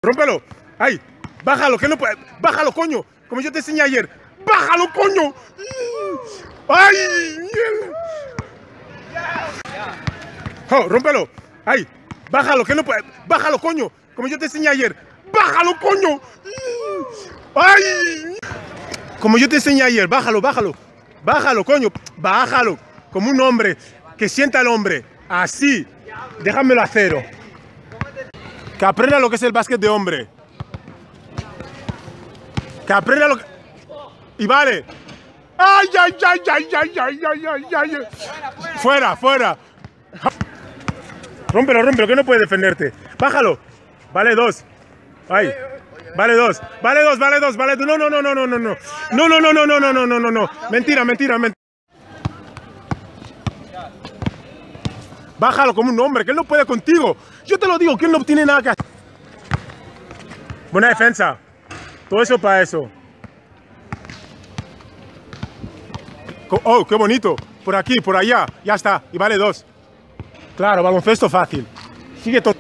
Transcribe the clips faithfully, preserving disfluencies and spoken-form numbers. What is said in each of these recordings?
Rómpelo. ¡Ay! ¡Bájalo! ¡Que no puede! ¡Bájalo, coño! Como yo te enseñé ayer. ¡Bájalo, coño! ¡Ay! ¡Oh, rómpelo! ¡Ay! ¡Bájalo! ¡Que no puede! ¡Bájalo, coño! Como yo te enseñé ayer. ¡Bájalo, coño! ¡Ay! Como yo te enseñé ayer. ¡Bájalo, bájalo! ¡Bájalo, coño! ¡Bájalo! Como un hombre. Que sienta el hombre. Así. Déjamelo a cero. Que aprenda lo que es el básquet de hombre. Que aprenda lo que... Y vale. ¡Ay, ay, ay, ay, ay, ay, ay, ay, ay! Fuera, fuera. Rómpelo, rómpelo, que no puede defenderte. Bájalo. Vale dos. Ay. Vale dos. Vale dos, vale dos, vale dos. No, no, no, no, no, no, no. No, no, no, no, no, no, no, no, no, no. Mentira, mentira, mentira. Bájalo como un hombre, que él no puede contigo. Yo te lo digo, que él no tiene nada que hacer. Buena defensa. Todo eso para eso. Oh, qué bonito. Por aquí, por allá. Ya está. Y vale dos. Claro, baloncesto fácil. Sigue todo.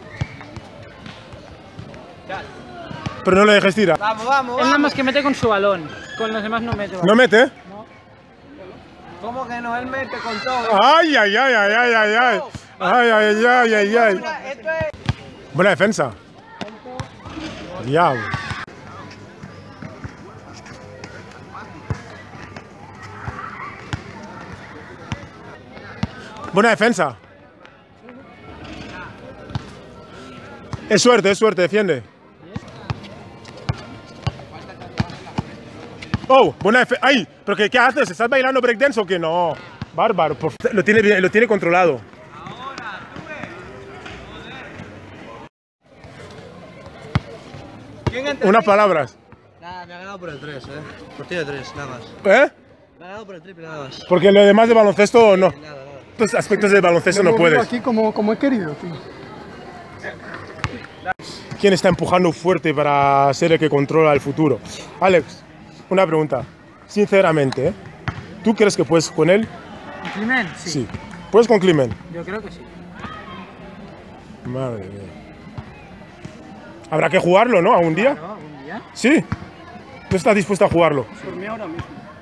Pero no le dejes tirar. Vamos, vamos, Él nada más que mete con su balón. Con los demás no mete. ¿No mete? No. ¿Cómo que no? Él mete con todo. Ay, ay, ay, ay, ay, ay, ay. Ay, ay, ay, ay, ay. Esto es... Buena defensa. Diablo. Buena defensa. Es suerte, es suerte, defiende. Oh, buena defensa. ¡Ay! ¿Pero qué, qué haces? ¿Estás bailando breakdance o qué? No. Bárbaro. Por... Lo tiene bien, lo tiene controlado. Unas palabras. Nada, me ha ganado por el tres, eh. Por tiro de tres, nada más. ¿Eh? Me ha ganado por el triple, nada más. Porque lo demás de baloncesto no. Nada, nada. Estos aspectos de baloncesto no puedes. Aquí como, como he querido, tío. ¿Quién está empujando fuerte para ser el que controla el futuro? Alex, una pregunta. Sinceramente, ¿eh? ¿Tú crees que puedes con él? ¿Con Climent? Sí. Sí. ¿Puedes con Climent? Yo creo que sí. Madre mía. Habrá que jugarlo, ¿no? ¿A un día? Claro, algún día. Sí. ¿Tú estás dispuesto a jugarlo? Por mí ahora mismo.